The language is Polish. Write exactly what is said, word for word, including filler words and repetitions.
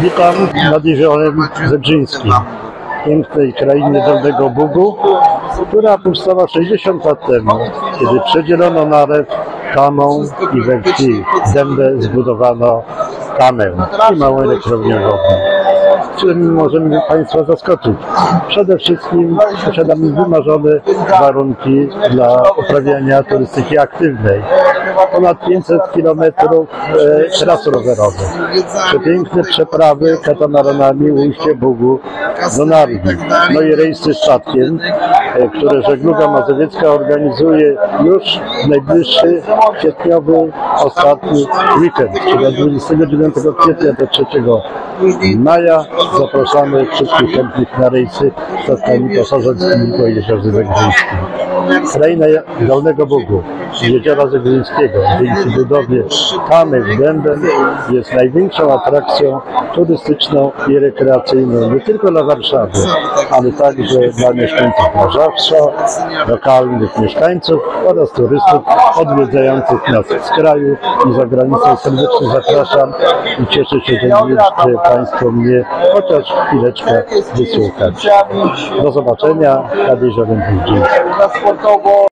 Witam nad jeziorem Zebrzyńskim, pięknej krainie Dolnego Bugu, która powstała sześćdziesiąt lat temu, kiedy przedzielono narew kamą i we wsi Dębę zbudowano kamę i małą elektrownię wodną. Czym możemy Państwa zaskoczyć? Przede wszystkim posiadamy wymarzone warunki dla uprawiania turystyki aktywnej. Ponad pięćset kilometrów e, tras rowerowych, przepiękne przeprawy katamaranami ujście Bugu do Narwi, no i rejsy statkiem, e, które Żegluga Mazowiecka organizuje już w najbliższy kwietniowy, ostatni weekend, czyli od dwudziestego dziewiątego kwietnia do trzeciego maja. Zapraszamy wszystkich chętnych na rejsy statkami pasażerskimi po jeziorze Zegrzyńskim. Kraina Dolnego Bugu, jeziora Zegrzyńskiego, dzięki budowie kamy w Dębę jest największą atrakcją turystyczną i rekreacyjną nie tylko dla Warszawy, ale także dla mieszkańców Mazowsza, lokalnych mieszkańców oraz turystów odwiedzających nas z kraju i za granicą. Serdecznie zapraszam i cieszę się, że mieliście Państwo mnie chociaż chwileczkę wysłuchać. Do zobaczenia nad jeziorem Zegrzyńskim.